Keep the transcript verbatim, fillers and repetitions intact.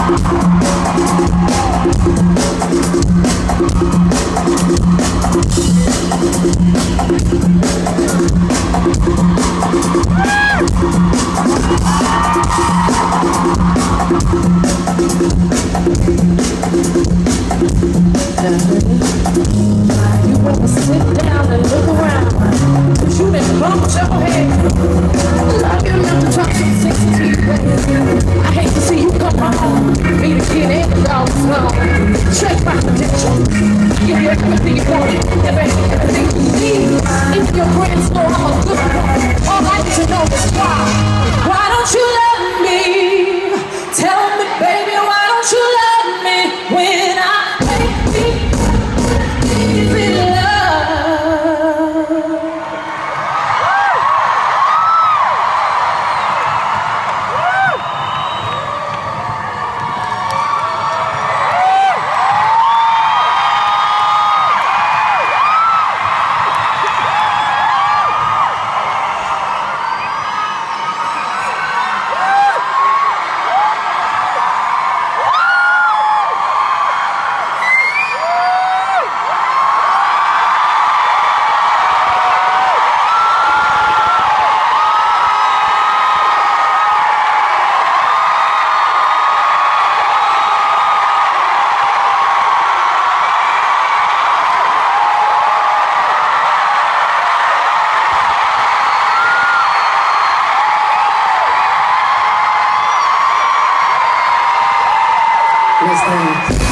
You wanna sit down and look around, 'cause you been bumped your head. Love you enough to talk some sixteen ways. I hate to see you come home, meet again and the dog's gone. Check my credentials, give you everything you want, everything, everything you need. If your friends know I'm a good one, all I need to know is why. Why don't you love me? Tell me, baby, why don't you love me when I Let's dance.